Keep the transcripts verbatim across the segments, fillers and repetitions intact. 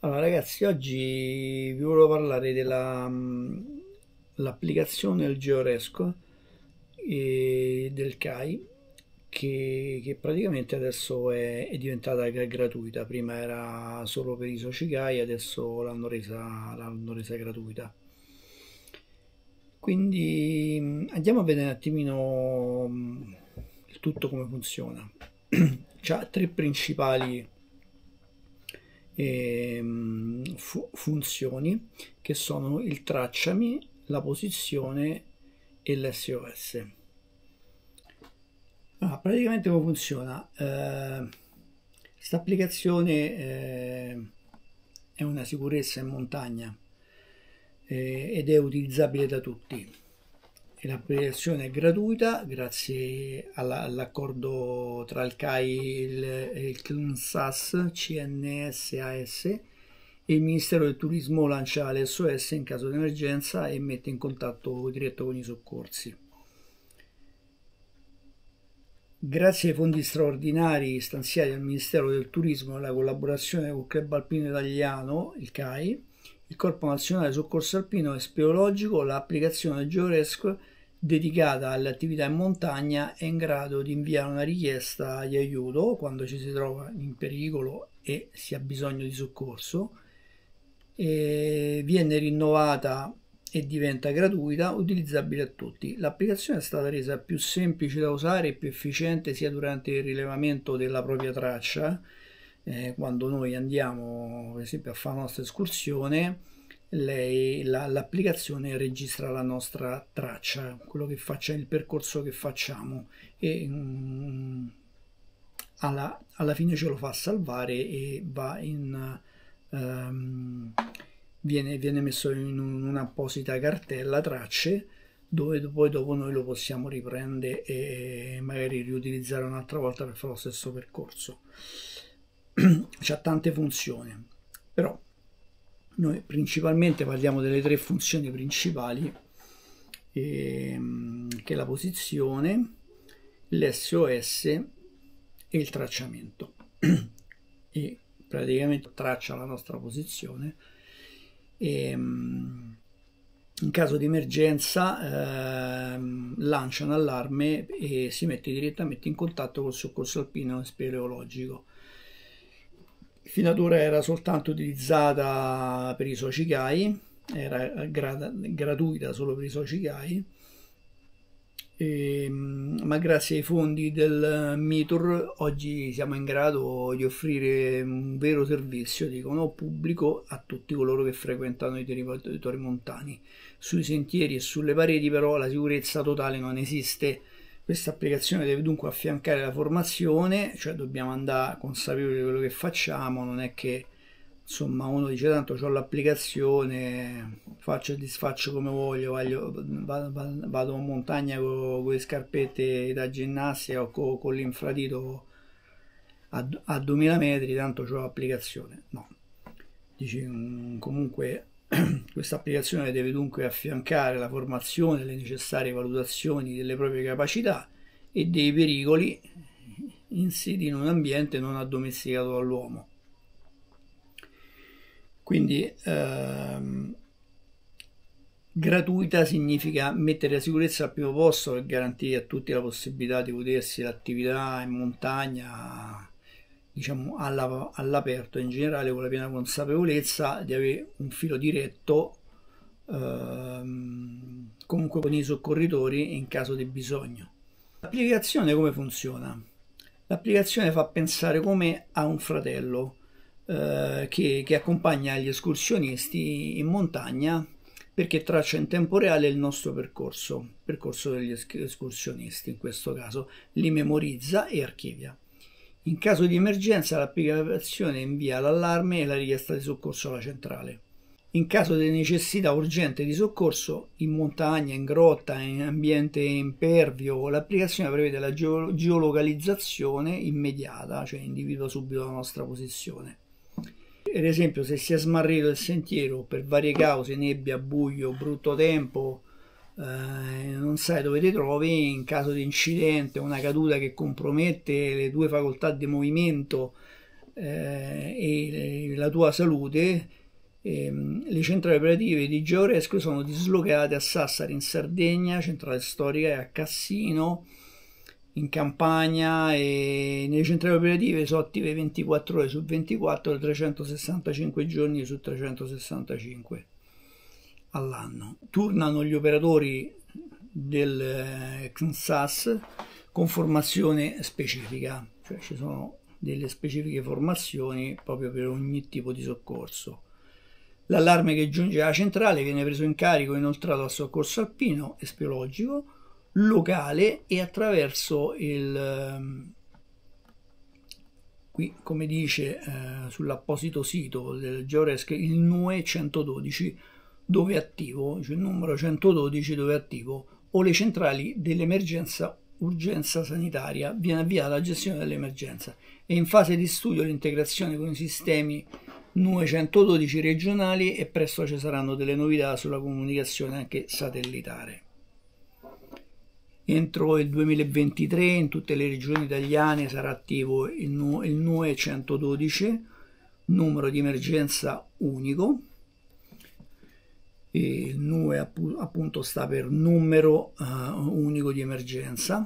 Allora ragazzi, oggi vi volevo parlare dell'applicazione del Georesco e del C A I che, che praticamente adesso è, è diventata gra- gratuita. Prima era solo per i soci C A I, adesso l'hanno resa, l'hanno resa gratuita. Quindi mh, andiamo a vedere un attimino mh, il tutto come funziona. C'ha tre principali ehm, fu- funzioni che sono il tracciami, la posizione e l'S O S. Ah, praticamente come funziona? Eh, questa applicazione eh, è una sicurezza in montagna eh, ed è utilizzabile da tutti. E l'applicazione è gratuita grazie alla- all'accordo tra il C A I e il CNSAS, C N S A S, e il Ministero del Turismo lancia l'S O S in caso di emergenza e mette in contatto diretto con i soccorsi. Grazie ai fondi straordinari stanziati dal Ministero del Turismo e alla collaborazione con il Club Alpino Italiano, il C A I, il Corpo Nazionale Soccorso Alpino e Speleologico, l'applicazione GeoRescue dedicata alle attività in montagna è in grado di inviare una richiesta di aiuto quando ci si trova in pericolo e si ha bisogno di soccorso, e viene rinnovata e diventa gratuita, utilizzabile a tutti. L'applicazione è stata resa più semplice da usare e più efficiente sia durante il rilevamento della propria traccia, eh, quando noi andiamo per esempio a fare la nostra escursione, lei, la, l'applicazione registra la nostra traccia, quello che facciamo, il percorso che facciamo e mm, alla, alla fine ce lo fa salvare e va in ehm, viene, viene messo in un'apposita cartella tracce dove poi dopo noi lo possiamo riprendere e magari riutilizzare un'altra volta per fare lo stesso percorso. C'ha tante funzioni, però noi principalmente parliamo delle tre funzioni principali, ehm, che è la posizione, l'S O S e il tracciamento. E praticamente traccia la nostra posizione e in caso di emergenza ehm, lancia un allarme e si mette direttamente in contatto col soccorso alpino e speleologico. Fino ad ora era soltanto utilizzata per i soci C A I, era gra- gratuita solo per i soci C A I, e, ma grazie ai fondi del MITUR oggi siamo in grado di offrire un vero servizio, dicono, pubblico a tutti coloro che frequentano i territori montani. Sui sentieri e sulle pareti però la sicurezza totale non esiste. Questa applicazione deve dunque affiancare la formazione, cioè dobbiamo andare consapevoli di quello che facciamo, non è che insomma uno dice tanto ho l'applicazione, faccio e disfaccio come voglio, voglio vado, vado in montagna con, con le scarpette da ginnastica o con, con l'infradito a, a duemila metri, tanto ho l'applicazione. No, dici comunque questa applicazione deve dunque affiancare la formazione, le necessarie valutazioni delle proprie capacità e dei pericoli insiti in un ambiente non addomesticato dall'uomo. Quindi ehm, gratuita significa mettere la sicurezza al primo posto per garantire a tutti la possibilità di godersi l'attività in montagna, diciamo alla, all'aperto in generale, con la piena consapevolezza di avere un filo diretto ehm, comunque con i soccorritori in caso di bisogno. L'applicazione come funziona? L'applicazione fa pensare come a un fratello eh, che, che accompagna gli escursionisti in montagna, perché traccia in tempo reale il nostro percorso, il percorso degli escursionisti in questo caso, li memorizza e archivia. In caso di emergenza l'applicazione invia l'allarme e la richiesta di soccorso alla centrale. In caso di necessità urgente di soccorso in montagna, in grotta, in ambiente impervio, l'applicazione prevede la geolocalizzazione immediata, cioè individua subito la nostra posizione. Per esempio, se si è smarrito il sentiero per varie cause, nebbia, buio, brutto tempo, eh, non sai dove ti trovi, in caso di incidente, una caduta che compromette le tue facoltà di movimento, eh, e la tua salute, eh, le centrali operative di GeoRescue sono dislocate a Sassari in Sardegna, centrale storica è a Cassino in Campania, e nelle centrali operative sono attive ventiquattro ore su ventiquattro, trecentosessantacinque giorni su trecentosessantacinque all'anno. Turnano gli operatori del C N S A S con formazione specifica, cioè ci sono delle specifiche formazioni proprio per ogni tipo di soccorso. L'allarme che giunge alla centrale viene preso in carico e inoltrato al soccorso alpino e speleologico locale e attraverso il, qui come dice eh, sull'apposito sito del GeoRescue, il N U E centododici dove è attivo, cioè il numero centododici dove è attivo, o le centrali dell'emergenza urgenza sanitaria. Viene avviata la gestione dell'emergenza. È in fase di studio l'integrazione con i sistemi N U E centododici regionali e presto ci saranno delle novità sulla comunicazione anche satellitare. Entro il duemilaventitré in tutte le regioni italiane sarà attivo il N U E centododici, numero di emergenza unico. E il N U E appunto sta per numero uh, unico di emergenza,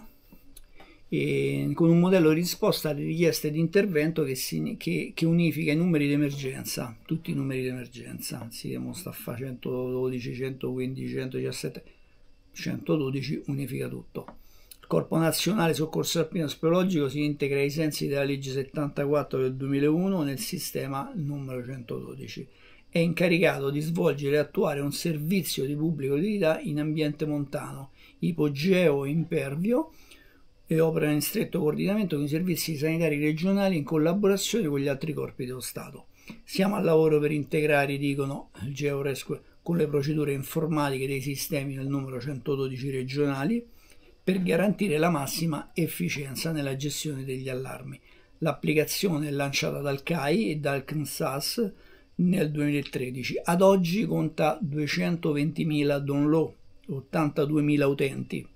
e con un modello di risposta alle richieste di intervento che, si, che, che unifica i numeri di emergenza, tutti i numeri di emergenza, anziché sta a fare centododici, centoquindici, centodiciassette, centododici unifica tutto. Il Corpo Nazionale Soccorso Alpino Speleologico si integra ai sensi della legge settantaquattro del duemilauno nel sistema numero centododici. È incaricato di svolgere e attuare un servizio di pubblica utilità in ambiente montano, ipogeo e impervio, e opera in stretto coordinamento con i servizi sanitari regionali in collaborazione con gli altri corpi dello Stato. Siamo al lavoro per integrare, dicono il GeoRescue, con le procedure informatiche dei sistemi del numero centododici regionali per garantire la massima efficienza nella gestione degli allarmi. L'applicazione è lanciata dal C A I e dal C N S A S nel duemilatredici. Ad oggi conta duecentoventimila download, ottantaduemila utenti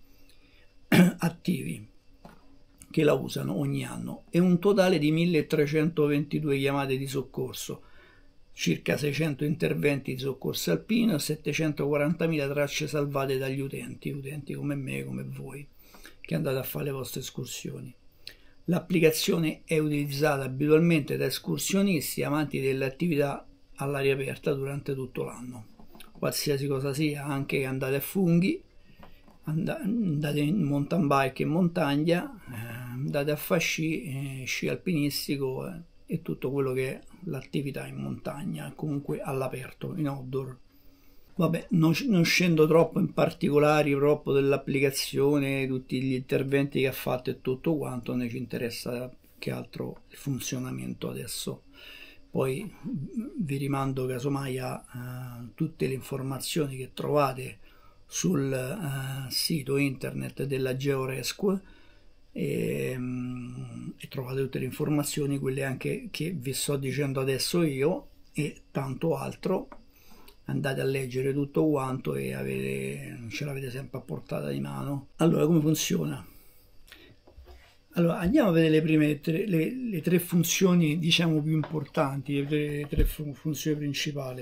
attivi che la usano ogni anno e un totale di milletrecentoventidue chiamate di soccorso, circa seicento interventi di soccorso alpino e settecentoquarantamila tracce salvate dagli utenti, utenti come me, come voi, che andate a fare le vostre escursioni. L'applicazione è utilizzata abitualmente da escursionisti amanti delle attività all'aria aperta durante tutto l'anno, qualsiasi cosa sia, anche che andate a funghi, andate in mountain bike in montagna, andate a fare sci, eh, sci alpinistico eh, e tutto quello che è l'attività in montagna, comunque all'aperto, in outdoor. Vabbè, non, non scendo troppo in particolari proprio dell'applicazione, tutti gli interventi che ha fatto e tutto quanto, ne ci interessa che altro il funzionamento adesso. Poi vi rimando casomai a uh, tutte le informazioni che trovate sul uh, sito internet della GeoRescue e, um, e trovate tutte le informazioni, quelle anche che vi sto dicendo adesso io e tanto altro. Andate a leggere tutto quanto e avete, ce l'avete sempre a portata di mano. Allora, come funziona? Allora, andiamo a vedere le prime tre, le, le tre funzioni, diciamo, più importanti, le tre, le tre funzioni principali.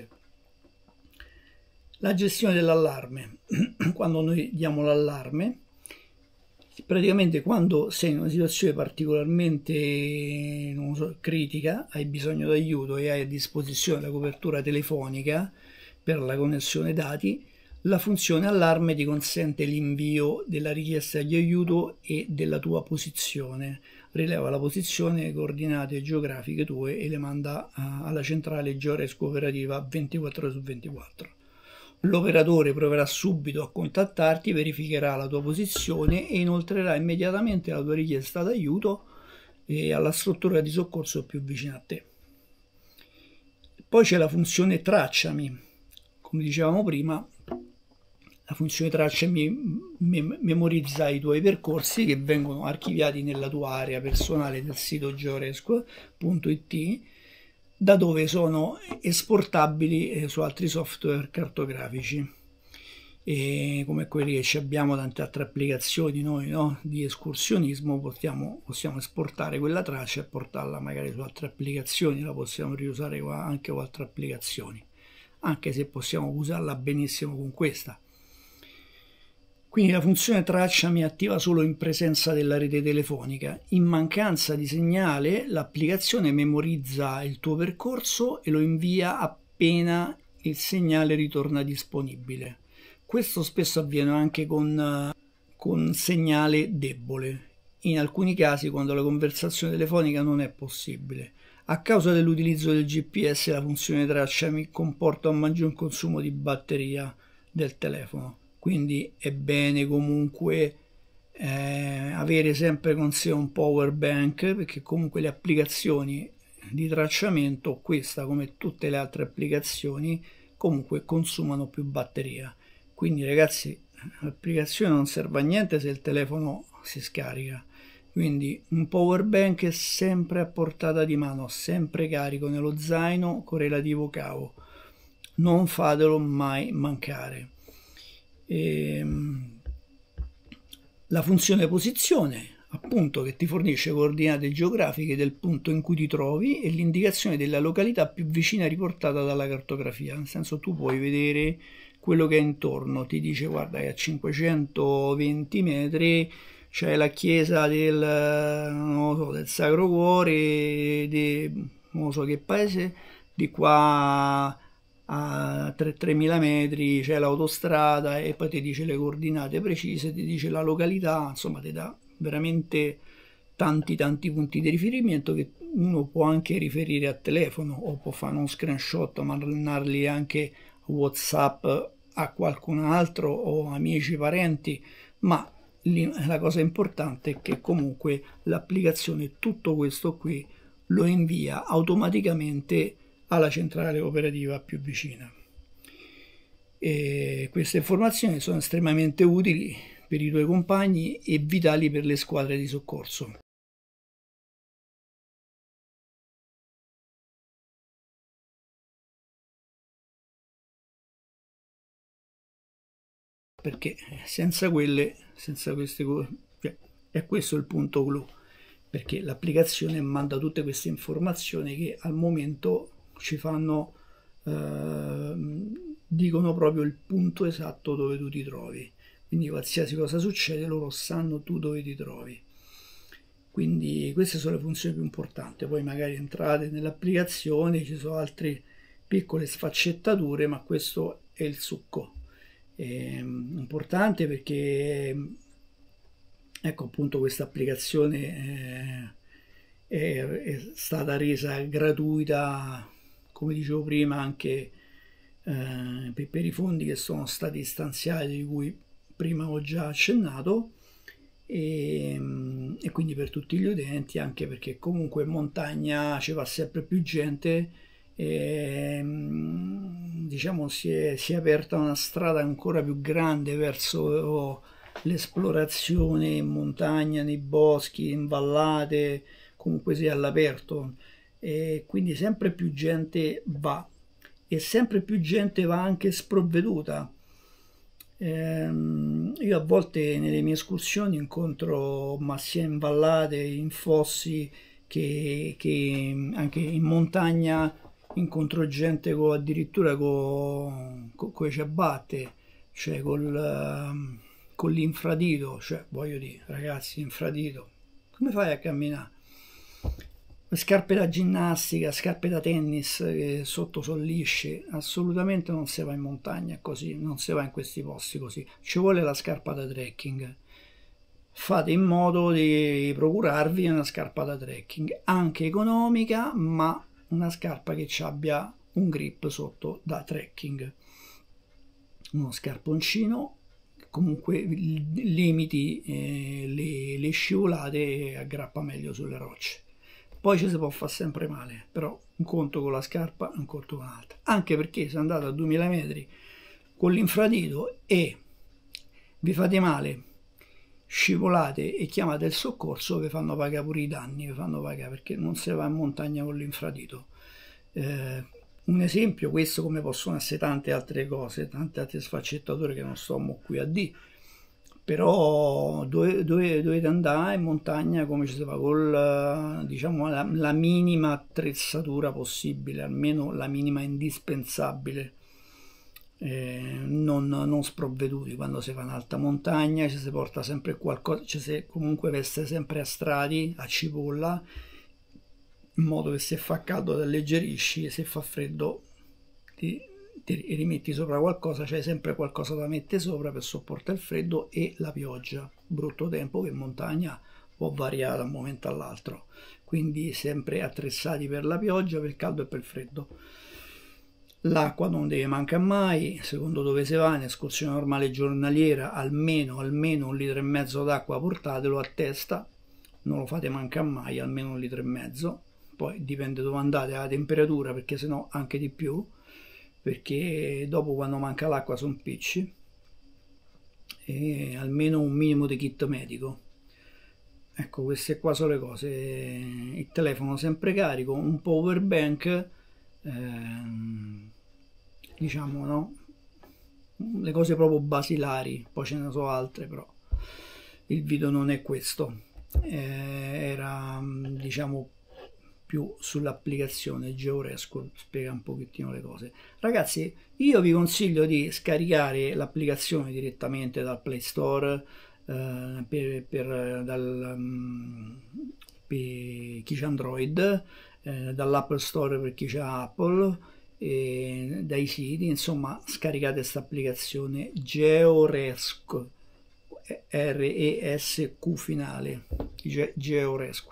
La gestione dell'allarme. Quando noi diamo l'allarme, praticamente quando sei in una situazione particolarmente, non so, critica, hai bisogno d'aiuto e hai a disposizione la copertura telefonica per la connessione dati, la funzione allarme ti consente l'invio della richiesta di aiuto e della tua posizione. Rileva la posizione, le coordinate geografiche tue e le manda alla centrale GeoRescue operativa ventiquattro ore su ventiquattro. L'operatore proverà subito a contattarti, verificherà la tua posizione e inoltrerà immediatamente la tua richiesta d'aiuto alla struttura di soccorso più vicina a te. Poi c'è la funzione tracciami. Come dicevamo prima, la funzione tracciami memorizza i tuoi percorsi che vengono archiviati nella tua area personale del sito georescue punto it, da dove sono esportabili su altri software cartografici. e come quelli che abbiamo tante altre applicazioni noi, no? Di escursionismo, possiamo, possiamo esportare quella traccia e portarla magari su altre applicazioni, la possiamo riusare anche con altre applicazioni, anche se possiamo usarla benissimo con questa. Quindi la funzione traccia mi attiva solo in presenza della rete telefonica. In mancanza di segnale, l'applicazione memorizza il tuo percorso e lo invia appena il segnale ritorna disponibile. Questo spesso avviene anche con, con segnale debole, in alcuni casi quando la conversazione telefonica non è possibile. A causa dell'utilizzo del G P S la funzione traccia mi comporta un maggior consumo di batteria del telefono. Quindi è bene comunque eh, avere sempre con sé un power bank, perché comunque le applicazioni di tracciamento, questa come tutte le altre applicazioni, comunque consumano più batteria. Quindi ragazzi, l'applicazione non serve a niente se il telefono si scarica. Quindi un power bank è sempre a portata di mano, sempre carico nello zaino con relativo cavo. Non fatelo mai mancare. E la funzione posizione, appunto, che ti fornisce coordinate geografiche del punto in cui ti trovi e l'indicazione della località più vicina riportata dalla cartografia. Nel senso, tu puoi vedere quello che è intorno, ti dice guarda che a cinquecentoventi metri c'è la chiesa del, non so, del Sacro Cuore di non so che paese, di qua a tremila metri c'è l'autostrada, e poi ti dice le coordinate precise, ti dice la località, insomma ti dà veramente tanti tanti punti di riferimento che uno può anche riferire a telefono o può fare uno screenshot, mandarli anche a WhatsApp a qualcun altro o amici, parenti, ma la cosa importante è che comunque l'applicazione tutto questo qui lo invia automaticamente alla centrale operativa più vicina. E queste informazioni sono estremamente utili per i tuoi compagni e vitali per le squadre di soccorso. Perché senza quelle, senza queste cose, cioè, è questo il punto clou, perché l'applicazione manda tutte queste informazioni che al momento ci fanno, eh, dicono proprio il punto esatto dove tu ti trovi, quindi qualsiasi cosa succede loro sanno tu dove ti trovi. Quindi queste sono le funzioni più importanti. Poi magari entrate nell'applicazione, ci sono altre piccole sfaccettature, ma questo è il succo. È importante perché, ecco, appunto, questa applicazione è, è, è stata resa gratuita, come dicevo prima, anche eh, per, per i fondi che sono stati stanziati, di cui prima ho già accennato, e, e quindi per tutti gli utenti, anche perché comunque in montagna ci va sempre più gente. E, diciamo si è, si è aperta una strada ancora più grande verso oh, l'esplorazione in montagna, nei boschi, in vallate, comunque sia all'aperto, e quindi sempre più gente va e sempre più gente va anche sprovveduta. Ehm, io a volte nelle mie escursioni incontro, ma sia in vallate, in fossi, che, che anche in montagna, incontro gente con, addirittura con, con i ciabatte, cioè col, con l'infradito, cioè voglio dire, ragazzi, infradito, come fai a camminare? Scarpe da ginnastica, scarpe da tennis che sotto sono lisce, assolutamente non si va in montagna così, non si va in questi posti così, ci vuole la scarpa da trekking. Fate in modo di procurarvi una scarpa da trekking, anche economica, ma una scarpa che ci abbia un grip sotto da trekking, uno scarponcino comunque limiti eh, le, le scivolate e aggrappa meglio sulle rocce. Poi ci si può fare sempre male, però un conto con la scarpa, un conto con l'altra, anche perché se andate a duemila metri con l'infradito e vi fate male, scivolate e chiamate il soccorso, vi fanno pagare pure i danni, vi fanno pagare, perché non si va in montagna con l'infradito. Eh, Un esempio, questo, come possono essere tante altre cose, tante altre sfaccettature che non sto qui a dire, però dove, dove, dovete andare in montagna come ci si fa, con diciamo, la, la minima attrezzatura possibile, almeno la minima indispensabile, eh, non, non sprovveduti. Quando si fa in alta montagna ci si porta sempre qualcosa, ci si comunque veste sempre a strati, a cipolla, in modo che se fa caldo ti alleggerisci e se fa freddo ti, ti rimetti sopra qualcosa, c'è sempre qualcosa da mettere sopra per sopportare il freddo e la pioggia, brutto tempo che in montagna può variare da un momento all'altro, quindi sempre attrezzati per la pioggia, per il caldo e per il freddo. L'acqua non deve mancare mai, secondo dove si va, in escursione normale giornaliera almeno, almeno un litro e mezzo d'acqua portatelo a testa, non lo fate mancare mai, almeno un litro e mezzo. Poi dipende dove andate, la temperatura, perché sennò anche di più, perché dopo quando manca l'acqua sono picci. E almeno un minimo di kit medico. Ecco, queste qua sono le cose. Il telefono sempre carico, un power bank, ehm, diciamo, no? Le cose proprio basilari, poi ce ne sono altre, però il video non è questo, eh, era diciamo più sull'applicazione GeoRescue, spiega un pochettino le cose. Ragazzi, io vi consiglio di scaricare l'applicazione direttamente dal Play Store, eh, per, per, dal, um, per chi c'ha Android, eh, dall'Apple Store per chi c'ha Apple, e dai siti, insomma scaricate questa applicazione GeoRescue, R E S Q finale, GeoRescue.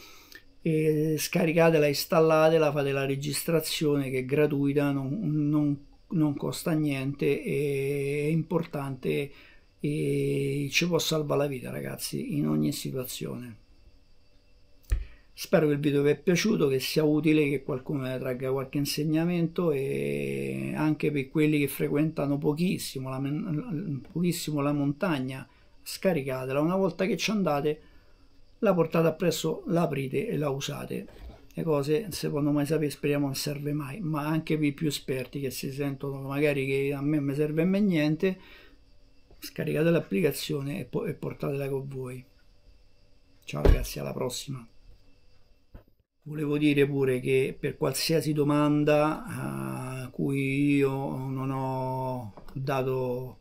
E scaricatela, installatela, fate la registrazione che è gratuita, non, non, non costa niente, è importante e ci può salvare la vita, ragazzi, in ogni situazione. Spero che il video vi è piaciuto, che sia utile, che qualcuno ne tragga qualche insegnamento, e anche per quelli che frequentano pochissimo la, pochissimo la montagna, scaricatela. Una volta che ci andate, la portate appresso, la aprite e la usate. Le cose, secondo me, sapete, speriamo non serve mai, ma anche per i più esperti che si sentono magari che a me non mi serve mai niente, scaricate l'applicazione e, e portatela con voi. Ciao ragazzi, alla prossima. Volevo dire pure che per qualsiasi domanda a cui io non ho dato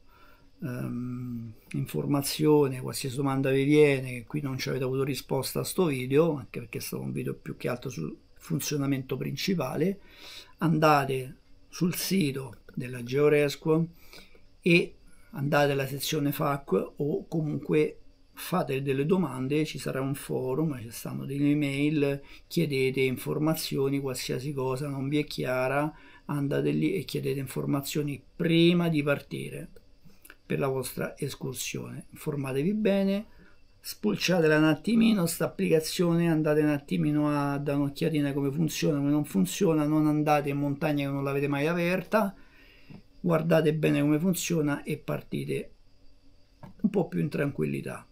Um, informazione, qualsiasi domanda vi viene, che qui non ci avete avuto risposta a sto video, anche perché è stato un video più che altro sul funzionamento principale, andate sul sito della GeoRescue e andate alla sezione F A Q, o comunque fate delle domande, ci sarà un forum, ci stanno delle email, chiedete informazioni, qualsiasi cosa non vi è chiara, andate lì e chiedete informazioni prima di partire per la vostra escursione. Informatevi bene, spulciatela un attimino sta applicazione, andate un attimino a dare un'occhiatina come funziona, come non funziona, non andate in montagna che non l'avete mai aperta, guardate bene come funziona e partite un po' più in tranquillità.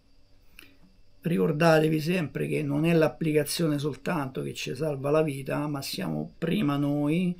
Ricordatevi sempre che non è l'applicazione soltanto che ci salva la vita, ma siamo prima noi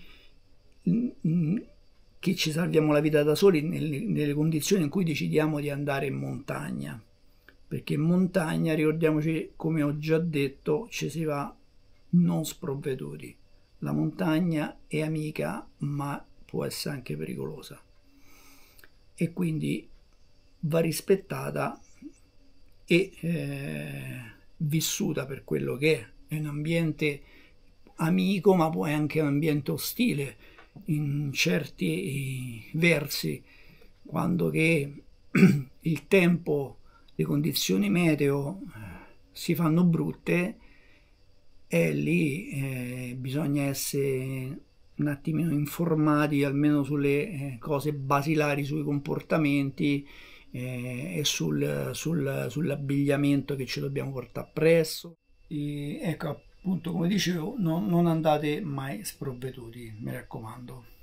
che ci salviamo la vita da soli nelle, nelle condizioni in cui decidiamo di andare in montagna, perché in montagna, ricordiamoci, come ho già detto, ci si va non sprovveduti. La montagna è amica, ma può essere anche pericolosa, e quindi va rispettata e eh, vissuta per quello che è. È un ambiente amico, ma poi anche un ambiente ostile in certi versi, quando che il tempo, le condizioni meteo si fanno brutte, e lì eh, bisogna essere un attimino informati almeno sulle eh, cose basilari, sui comportamenti eh, e sul, sul, sull'abbigliamento che ci dobbiamo portare appresso. E, ecco, appunto, come dicevo, no, non andate mai sprovveduti, mi raccomando.